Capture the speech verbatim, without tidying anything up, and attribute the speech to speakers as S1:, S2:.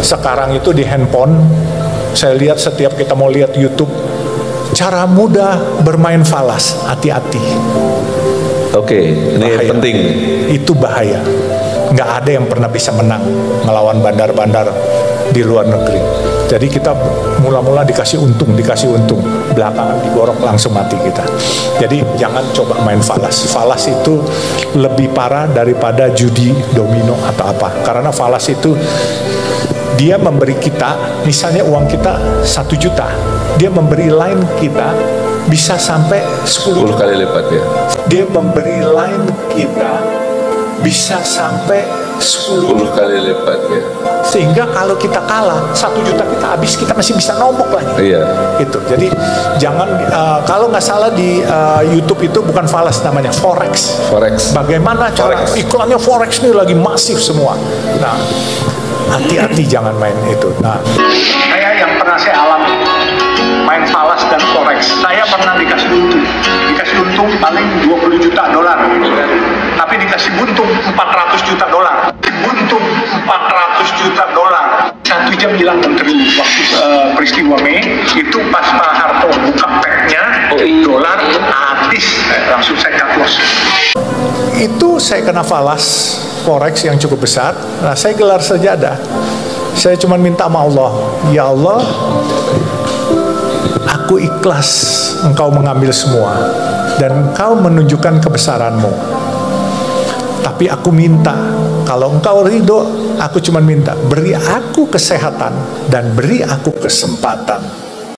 S1: sekarang itu di handphone, saya lihat setiap kita mau lihat YouTube, cara mudah bermain falas, hati-hati.
S2: Oke, ini
S1: Bahaya.
S2: penting.
S1: Itu bahaya. Nggak ada yang pernah bisa menang melawan bandar-bandar di luar negeri. Jadi kita mula-mula dikasih untung, dikasih untung, belakangan digorok langsung mati kita. Jadi jangan coba main falas. Falas itu lebih parah daripada judi, domino atau apa. Karena falas itu dia memberi kita, misalnya uang kita satu juta, dia memberi line kita bisa sampai sepuluh
S2: kali lipat ya.
S1: Dia memberi line kita bisa sampai sepuluh
S2: kali lipat ya.
S1: Sehingga kalau kita kalah satu juta kita habis, kita masih bisa nombok lagi.
S2: Iya.
S1: Itu. Jadi jangan uh, kalau nggak salah di uh, YouTube itu bukan falas namanya, forex.
S2: Forex.
S1: Bagaimana cara
S2: Forex.
S1: iklannya forex ini lagi masif semua. Nah, hati-hati jangan main itu. Nah, saya yang pernah saya alami main falas dan forex, saya pernah dikasih untung, dikasih untung paling dua puluh juta dolar, tapi dikasih buntung empat ratus juta dolar, buntung empat ratus juta dolar, satu jam hilang menteri waktu uh, peristiwa Mei itu pas Pak Harto buka packnya, dolar habis, langsung saya cut loss. Itu saya kena falas forex yang cukup besar. Nah, saya gelar sajadah. Saya cuma minta sama Allah, ya Allah, aku ikhlas engkau mengambil semua dan engkau menunjukkan kebesaranmu. Tapi aku minta, kalau engkau ridho, aku cuma minta beri aku kesehatan dan beri aku kesempatan